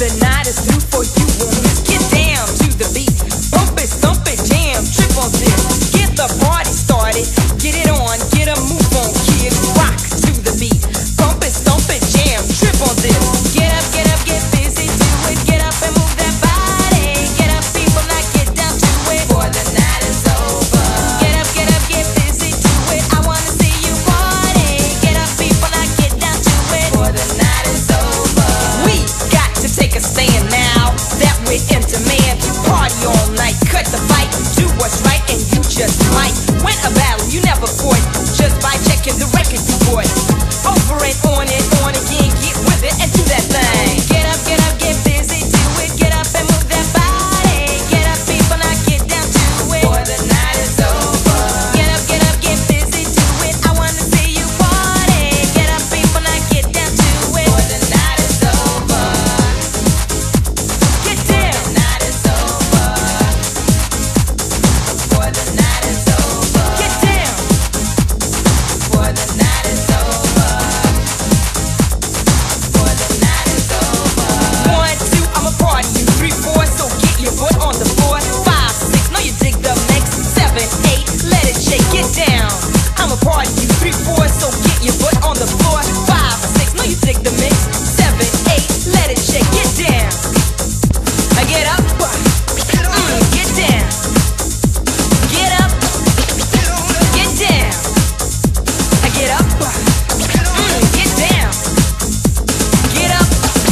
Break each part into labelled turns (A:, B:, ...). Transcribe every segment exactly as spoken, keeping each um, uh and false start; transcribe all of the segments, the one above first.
A: the night is through for you won't miss. Get down to the beat, bump it, stomp it, jam, trip on this. Get the party started, get it on, get a move on, kid. Rock to the beat, bump it, stomp it, jam, trip on this. Get up, get up, get busy, do it. Get up and move that body. Get up, people, now get down to it. For the night is over. Get up, get up, get busy, do it. I wanna see you party. Get up, people, now get down to it. For the night is over. We got to take a stand now that we're in demand. Party all night, cut the fight, do what's right, and you just might win a battle you never fought just by checking the record you bought. Over and on and on again, get with it and do that thing. Get up, get up, get busy, do it. Get up and move that body. Get up, people, now get down to it. For the night is over. Get up, get up, get busy, do it. I wanna see you party. Get up, people, now get down to it. For the night is over. Get down. The night is over. For the night is over. Get down. For the night is over. For the night is over. One, two, I'ma party you. Three, four, so get your foot on the floor. Five, six, know you dig the mix. Seven, eight, let it shake, get down. I'ma party you. Three, four, so get your foot on the floor. Five, six, know you dig the mix. Seven, eight, let it shake, get down. I get up, mm, get down. Get up, get down. I get up, mm, get down. Get up.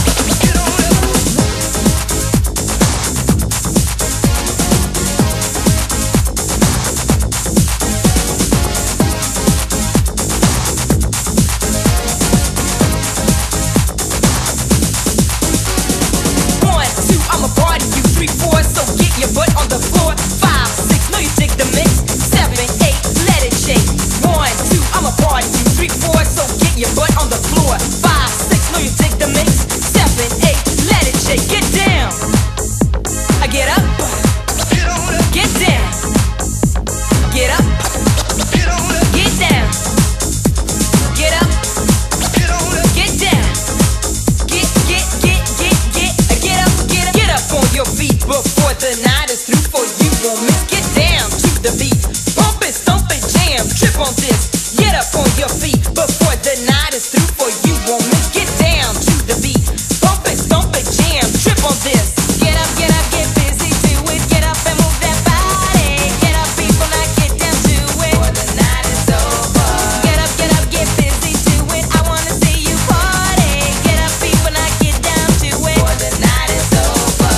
A: One, two, I'ma party you. Three, four, so get your butt on the floor. Five, six, know you dig the mix. Seven, eight, let it shake. One, two, I'ma party you. Three, four, so get your butt on the floor. Five, six, know you dig the mix. Seven, eight, let it shake. Get down. I get up. Get down. Get up. Get down. Get up. Get down. Get, get, get, get, get, get up, get up, get up on your feet before the night is through for you won't miss. Get down to the beat, bump it, stomp it, jam, trip on this. Get up on your feet before the night is through for you won't miss. Get down to the beat, bump it, stomp it, jam, trip on this. Get up, get up, get busy, do it. Get up and move that body. Get up, people, now get down to it. For the night is over. Get up, get up, get busy, do it. I wanna see you party. Get up, people, now get down to it. For the night is over.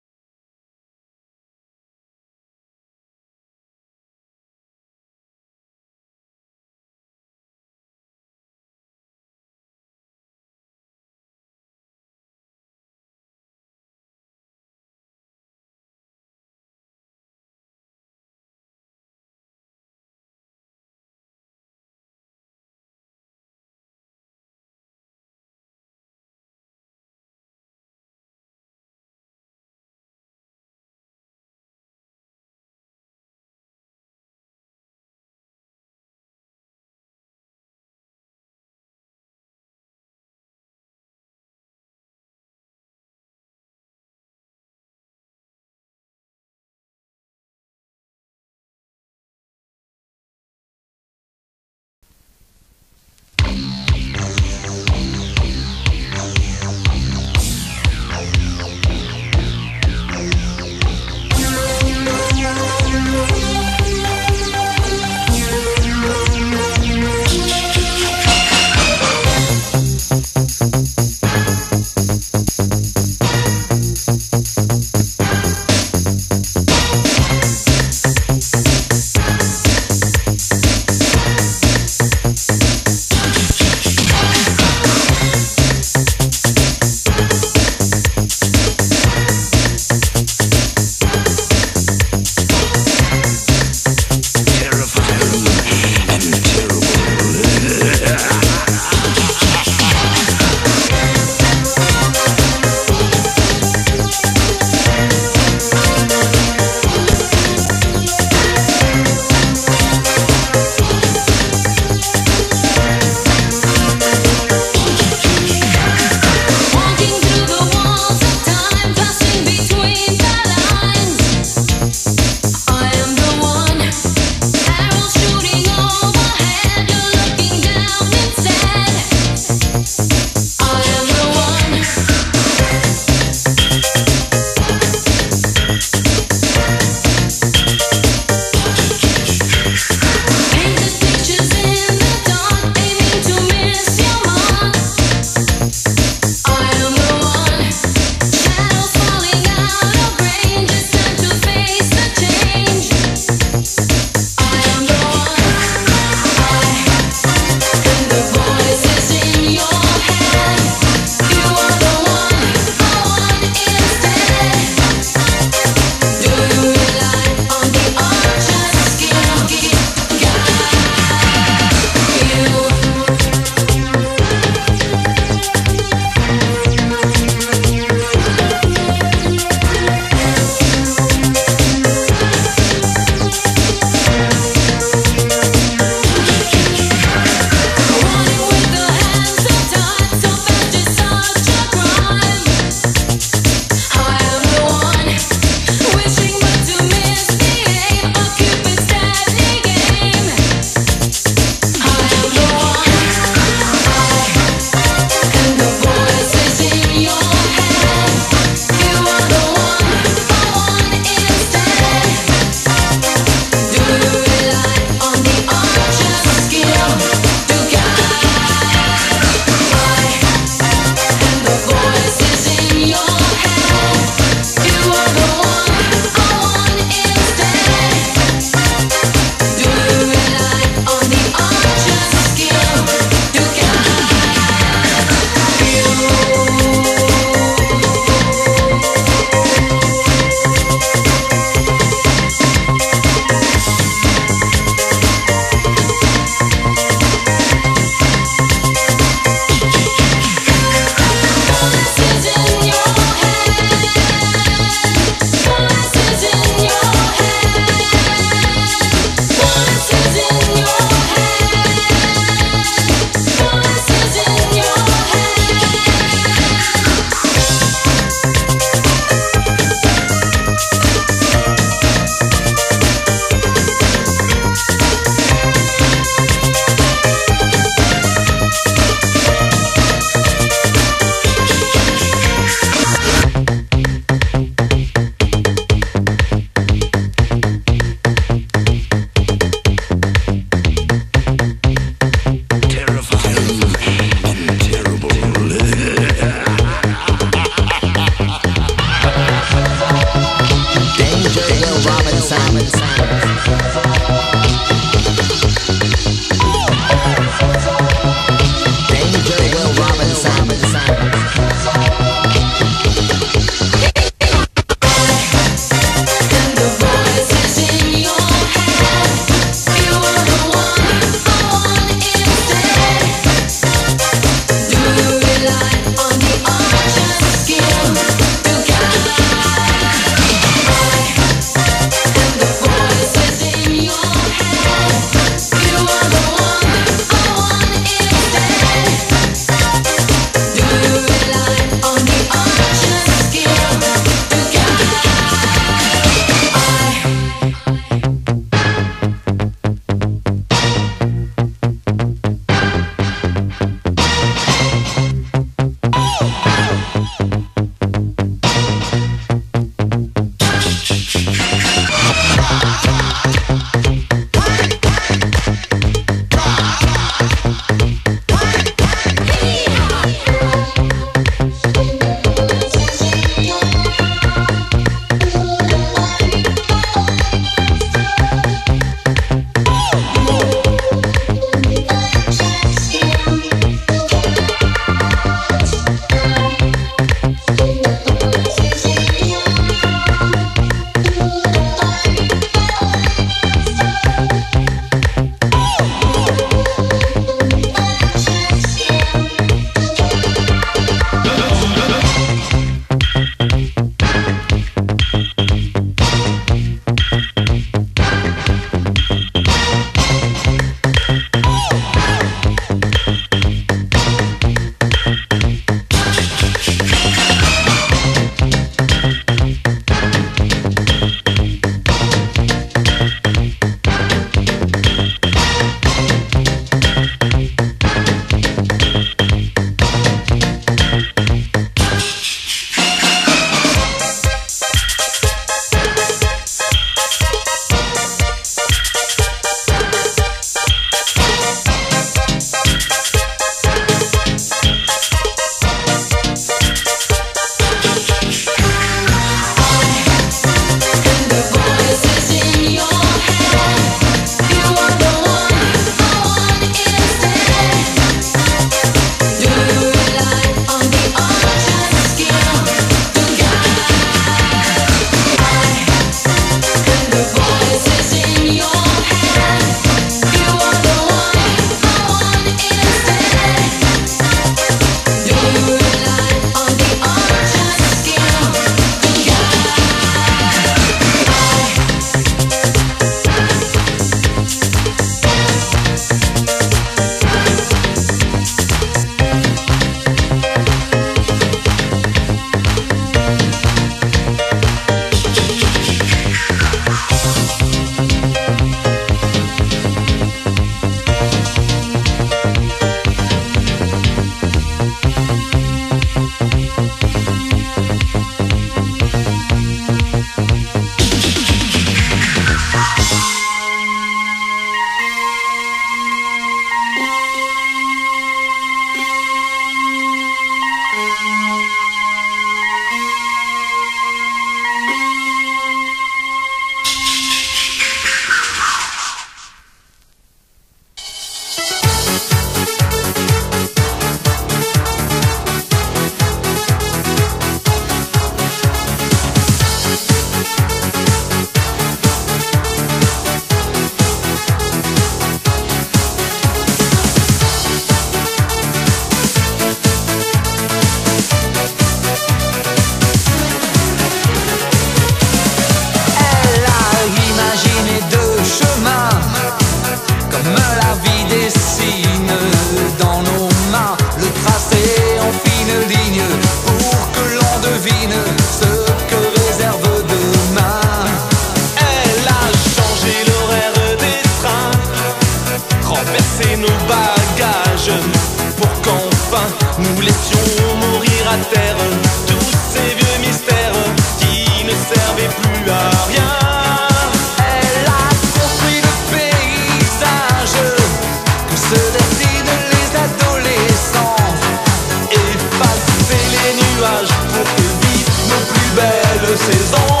B: devine ce que réserve demain.
C: Elle a changé l'horaire des trains, renversé nos bagages, pour qu'enfin nous laissions mourir à terre tous ces vieux mystères qui ne servaient plus à rien.
B: Elle a construit le paysage que se dessinent les adolescents,
C: effacer les nuages pour que vivent nos plus belles saisons.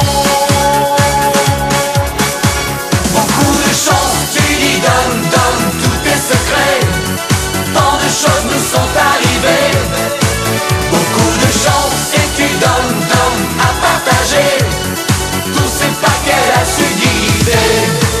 B: Beaucoup de chance, tu dis donne, donne tous tes secrets. Tant de choses nous sont arrivées. Beaucoup de chance et tu donnes, donnes à partager tous ces pas qu'elle a su guider.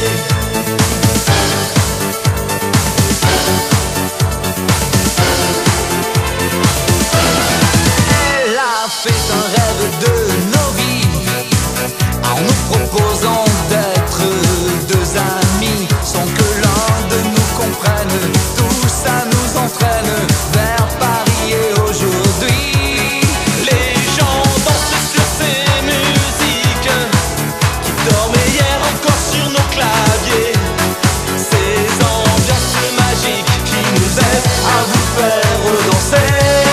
B: Elle a fait un rêve de nos vies en nous proposant d'être deux amis sans que l'un de nous comprenne. Tout ça nous entraîne vers Paris et aujourd'hui.
C: Les gens dansent sur ces musiques qui dormaient hier encore sur nos claviers. Ces ambiances magiques qui nous aident à vous faire danser.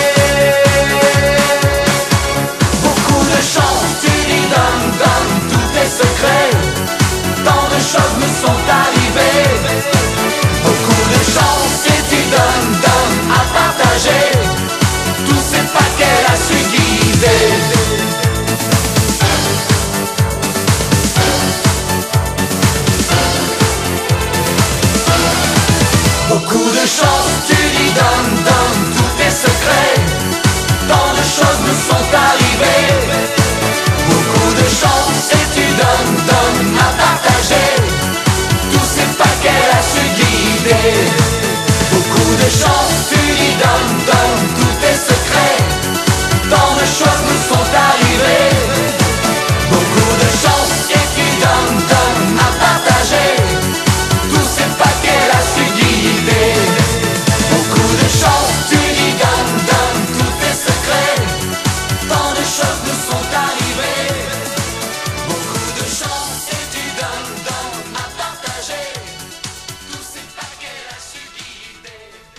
B: Beaucoup de chance, tu dis donne, donne tous tes secrets. Tant de choses me sont arrivées. Beaucoup de chance et tu donnes, donnes à partager tous ces pas qu'elle a su guider. Beaucoup de chance, tu dis donne, donne tous tes secrets. Tant de choses me sont arrivées. Beaucoup de chance et tu donnes, donnes à partager tous ces pas qu'elle a su guider. Beaucoup de chance, tu dis donne, donne tous tes secrets. Tant de choses me sont arrivées. Beaucoup de chance et tu donnes, donnes à partager tous ces pas qu'elle a su guider. Beaucoup de chance, tu dis donne, donne tous tes secrets. Tant de choses me sont arrivées. Beaucoup de chance et tu donnes, donnes à partager tous ces pas qu'elle a su guider.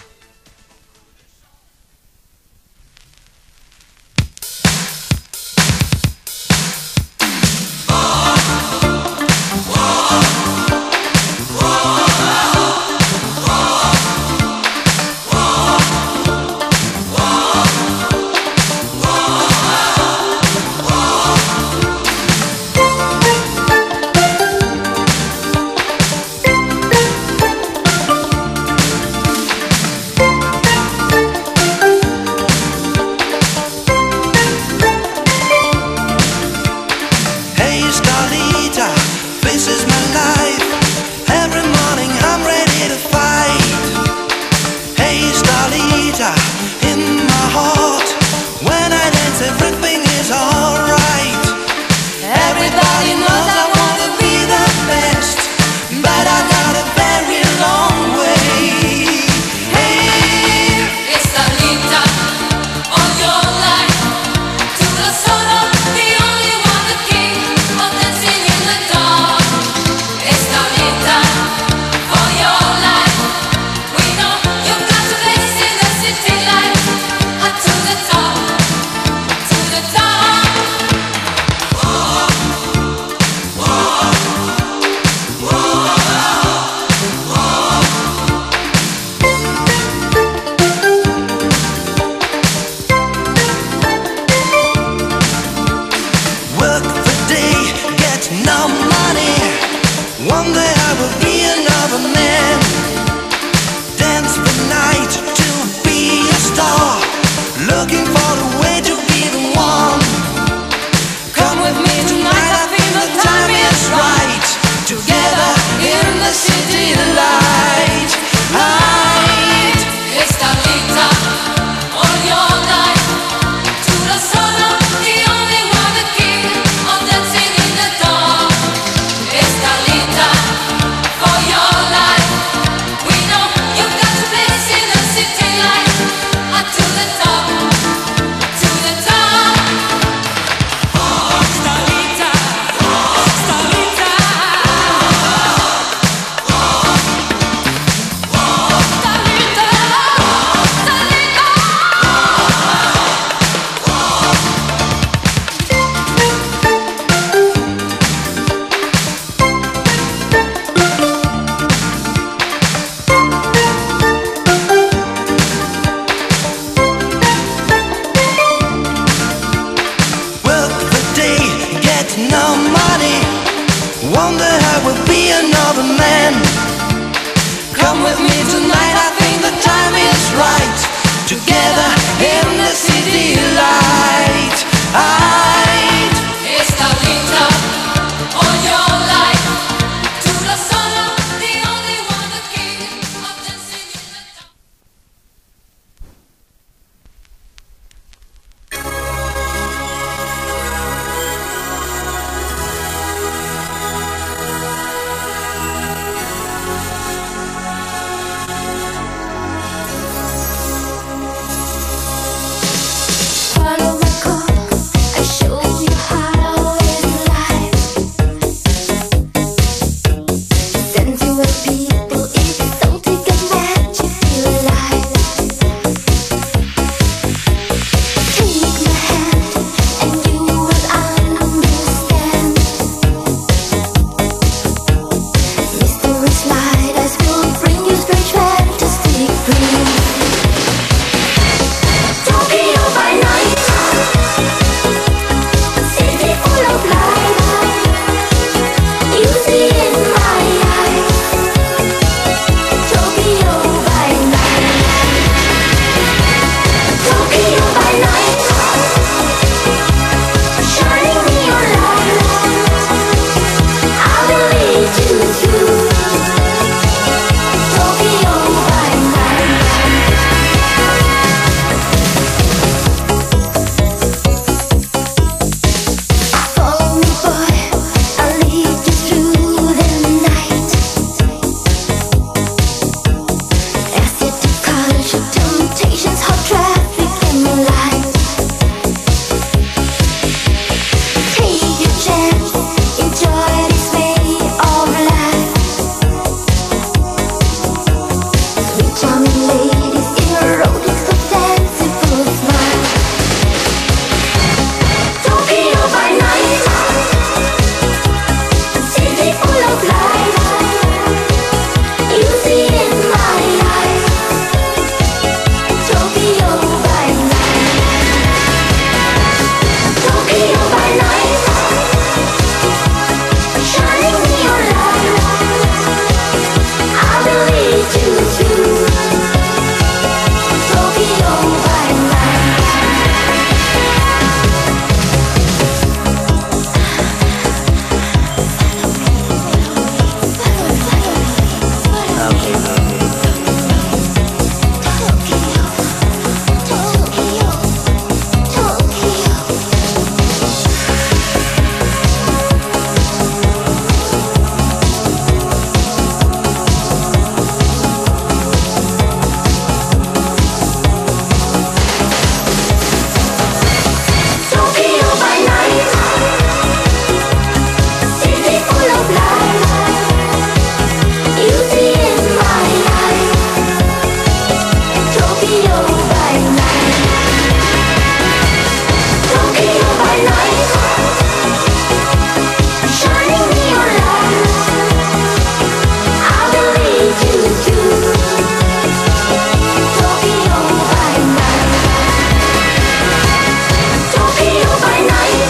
D: Hey Starlita, this is my life. Every morning I'm ready to fight. Hey Starlita, in my heart, when I dance everything is alright. Everybody knows I wanna be the best, but I got a very long way. Hey,
A: Starlita, all your life, to the solo, the only one, the king of dancing in the dark. Starlita, all your life, we know you've got to dance in the city light, up to the top, to the top.
D: work the day, get no money. One day I will be another man. Dance the night to be a star, looking for the way to be the one. Come with me tonight, I feel the time is right. Together in the city light. Light.
A: Starlita, all your life, to the solo, the only one, the king of dancing in the dark. Starlita,
D: no money. Wonder how we'll be another man. Come with me tonight, I think the time is right. Together in the city light. I
A: Esta linda all your life. To the solo, the only one, the king of dancing in the dark.
E: Follow my call, I show you how it's life. Sensual people, it's something that you feel alive. Take my hand and you will understand. Mysterious light eyes will bring you strange fantastic dreams. Tokyo by night, city full of light. You see in my eyes. Tokyo by night, Tokyo by night, shining neon light. I will lead you to Tokyo by night. Follow me, boy, I'll lead you through the night. Acidic culture, temptations, hot traffic in the light. Take a chance, enjoy this way of life. Sweet charming ladies, erotic so fanciful smile. Tokyo by night, city full of light. You see in my eyes. Tokyo by night, Tokyo by night, shining neon light. I will lead you to Tokyo by night. Tokyo by night, city full of light. You see in my eyes. Tokyo by night, Tokyo by night, shining neon light. I will lead you to Tokyo by night, Tokyo by night,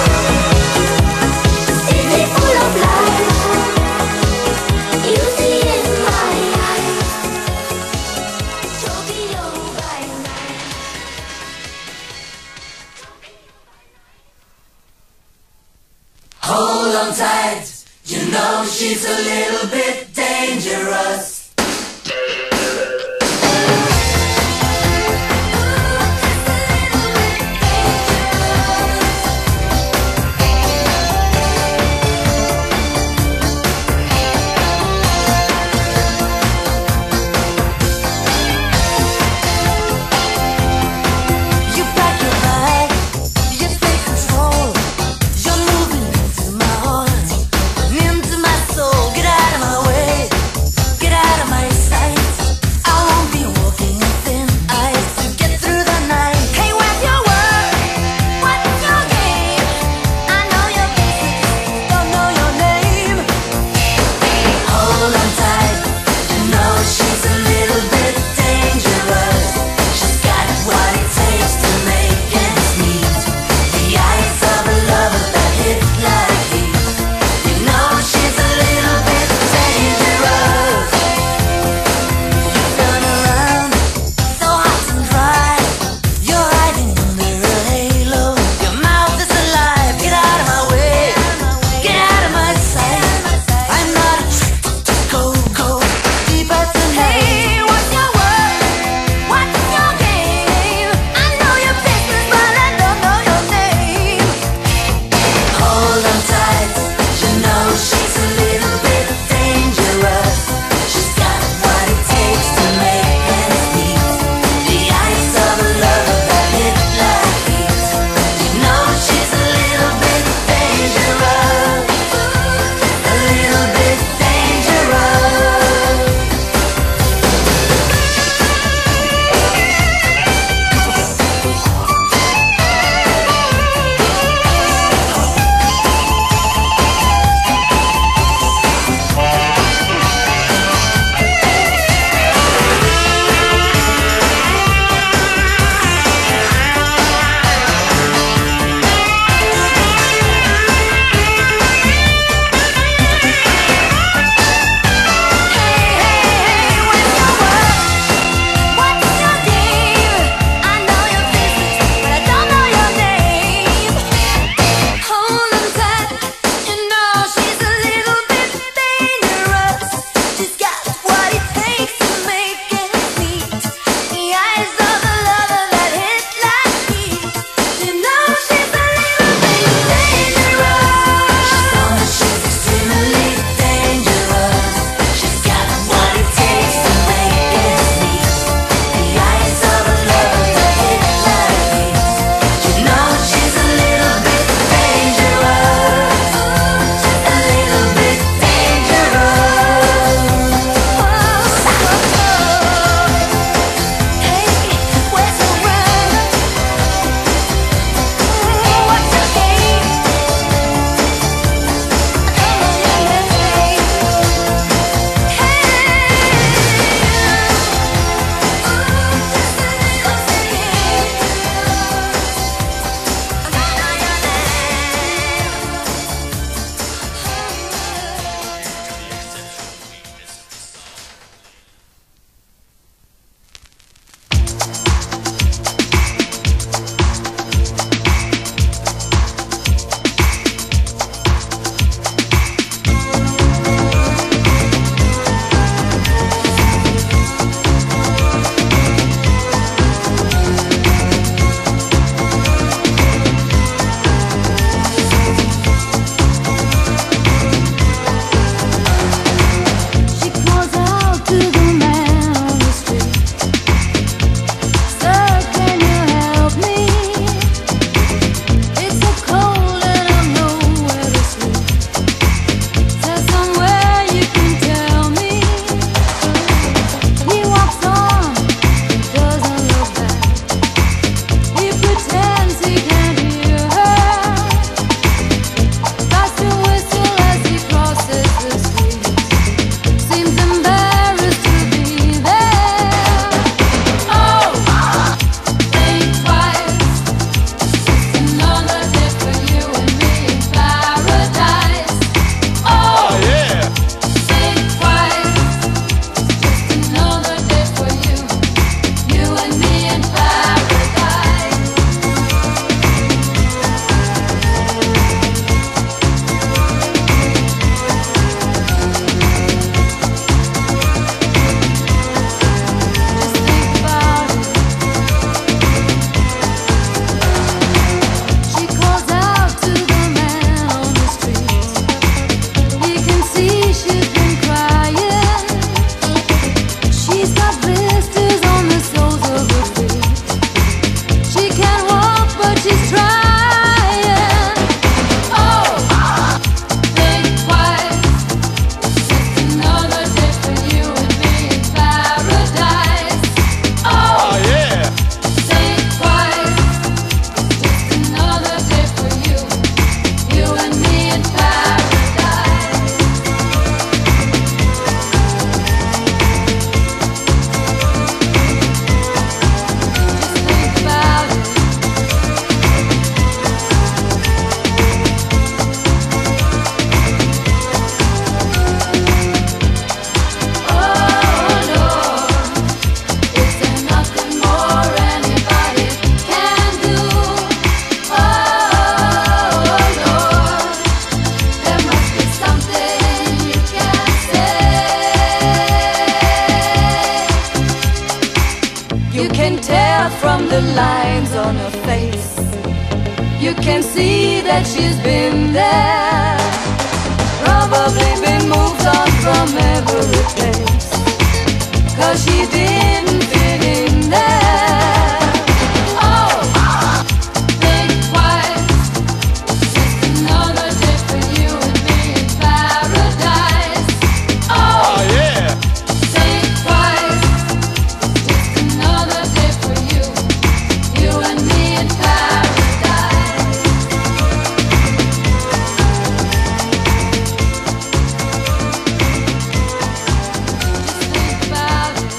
E: city full of light. You see in my eyes. Tokyo by night.
B: Hold on tight, you know she's a little bit dangerous.
E: You pack your bag, you take control. You're moving into my heart, into my soul. Get out of my way, get out
F: that she's been there. Probably been moved on from every place, 'cause she didn't fit in there. Oh, think twice, just another day for you and me in paradise. Oh,
C: yeah.
F: think twice, just another day for you, you and me in paradise. Just think about it.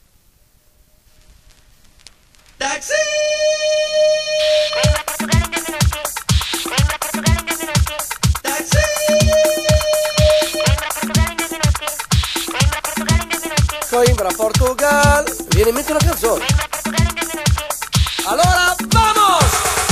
B: Taxi!
G: in mente una canzone. Allora, vamos!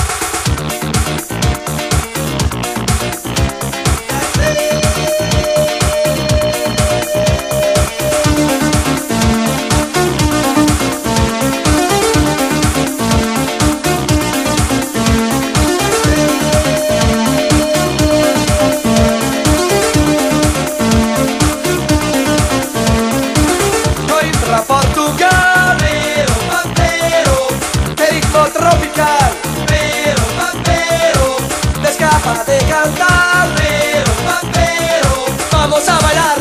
B: Tra Portogallo, vampiro, che ritmo tropical, vero, vampiro, te escapa de cantar, vero, vampiro, vamos a bailar.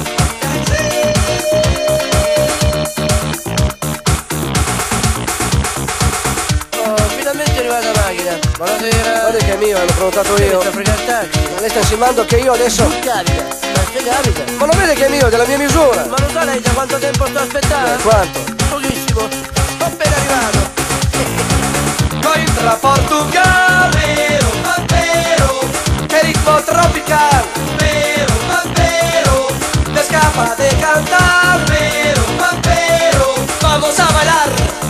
G: Oh, finalmente è arrivata la macchina. Buonasera.
H: Guarda che è mio, l'ho prenotato io.
G: Sta fregando il taxi.
H: Ma lei sta insinuando che io adesso...
G: Non carica. Ma se carica.
H: Ma non vede che è mio, è della mia misura?
G: Ma lo sa lei da quanto tempo sto aspettando?
H: Eh, quanto?
G: Pochissimo. Sto appena arrivato.
B: Poi tra Portogallo, vero, vampiro, che ritmo tropical, vero, vampiro, te escapa de cantar, vero, vampiro, vamos a bailar.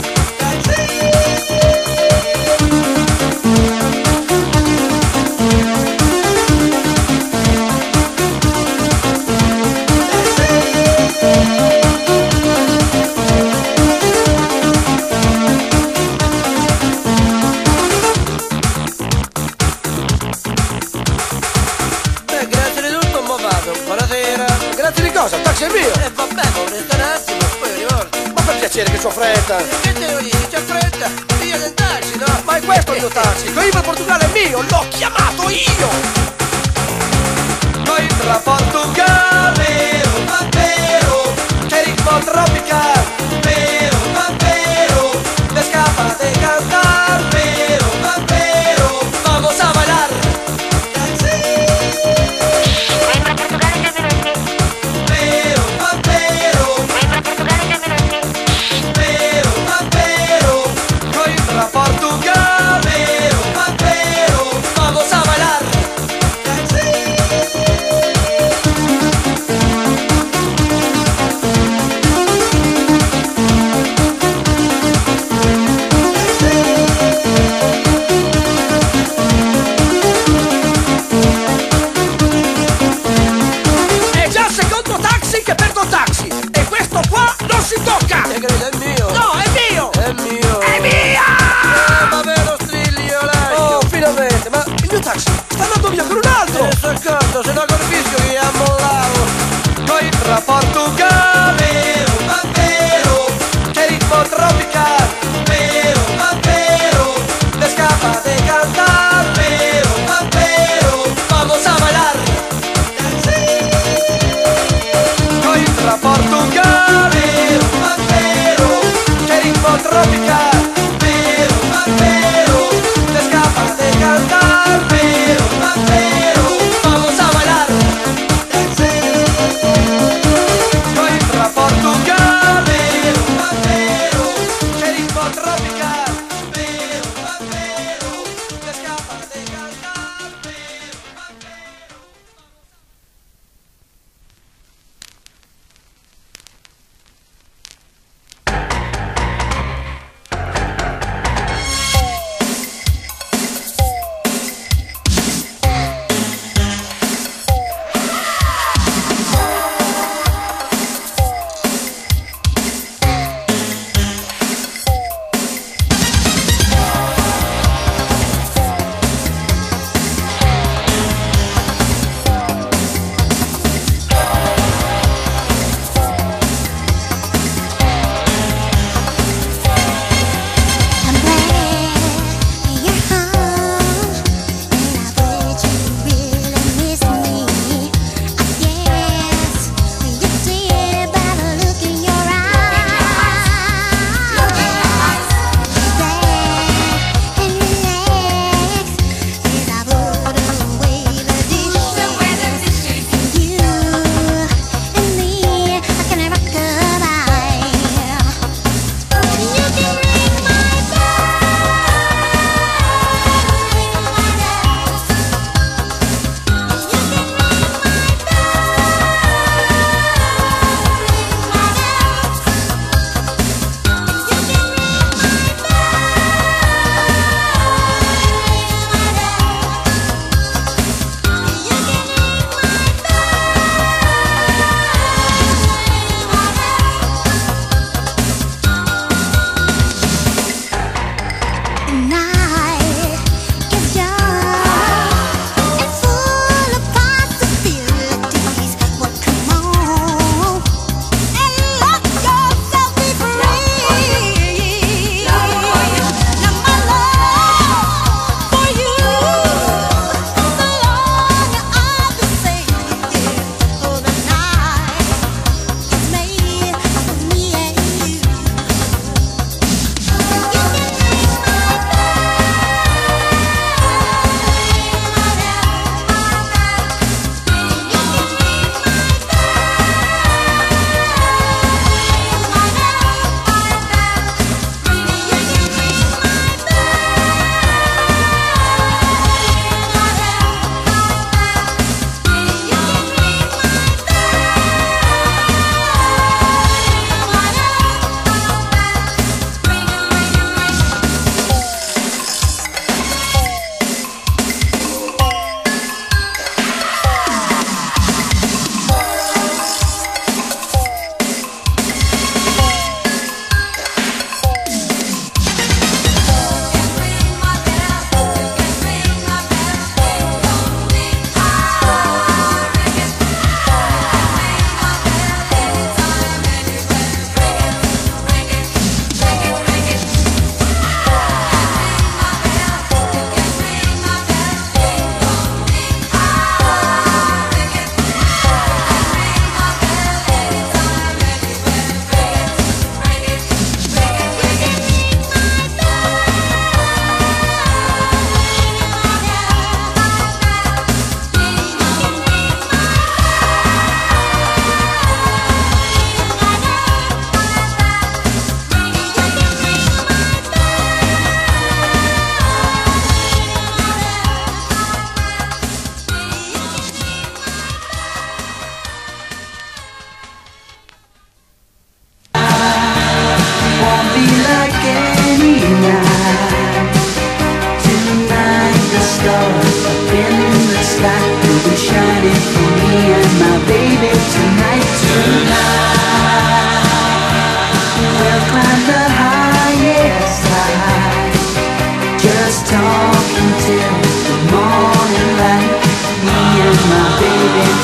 G: Beh, grazie di tutto, mo vado. Buonasera.
H: Grazie di cosa? Il taxi è mio!
G: E vabbè, ma resta un attimo, poi rivolto.
H: Ma per piacere che c'ho fretta!
G: Che te devo dire? C'è fretta? Via del taxi, no?
H: Ma è questo il mio taxi! Che io per Portogallo è mio! L'ho chiamato io!
B: Poi tra Portogallo, vero, vampiro, che ritmo tropical, vero, vampiro, te escapa de cantar, vero, vampiro, vamos a bailar. Vero, vampiro, vero, vampiro, poi tra Portogallo, vero, vampiro, vamos a bailar.
H: È già il secondo taxi che perdo taxi! E questo qua non si tocca!
G: E credo è mio.
H: No, è mio!
G: È mio.
H: È mia!
G: Eh, vabbè, lo striglio, lascio.
H: Oh, finalmente! Ma il mio taxi sta andando via con un altro!
G: Me ne sto accorto, se no colpisco che ammollavo.
B: Poi tra Portogallo, vero, vampiro, che ritmo tropical, vero, vampiro, te escapa de cantar, vero, vampiro, vamos a bailar. Poi tra Portogallo, vero, vampiro, che ritmo tropical, vero, vampiro, te escapa de cantar, vero, vampiro, vamos a bailar.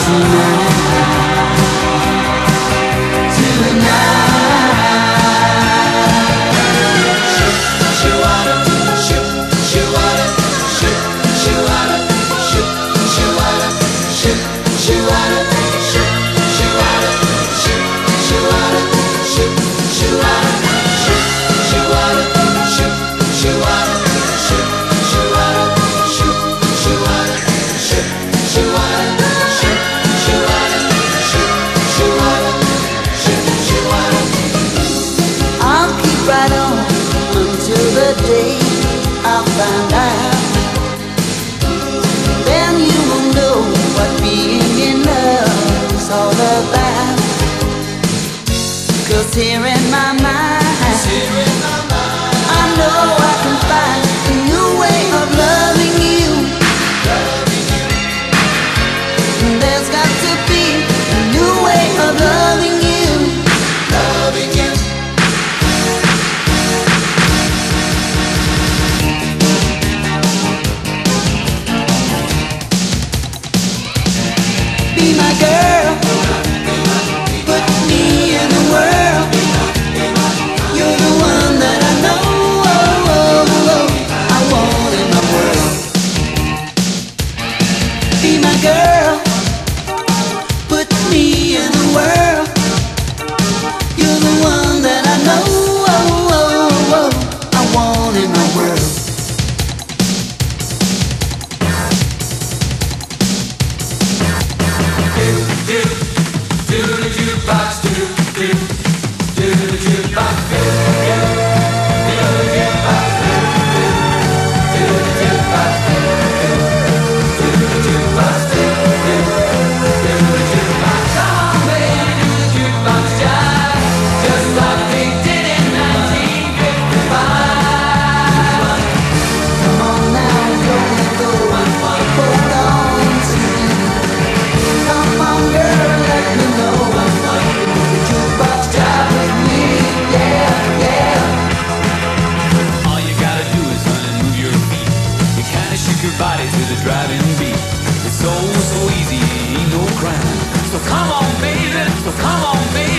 I: I'll keep right on until the day I find out. Then you will know what being in love is all about. 'Cause here in my mind, I know I can find a new way of loving you. There's got to be a new way of loving you. Loving you. Be my girl, put me in the world. You're the one that I know, oh, oh, oh, I want in my world. Be my girl, put me in the world. You're the one that I know, oh, oh, oh, I want in my world. Come on now, don't let go. Hold on to me. Come on, girl, let me know. The jukebox jive with me, yeah, yeah.
J: All you gotta do is run and move your feet. You kinda shake your body to the driving beat. It's so, so easy, ain't no crime. So come on, baby, so come on, baby.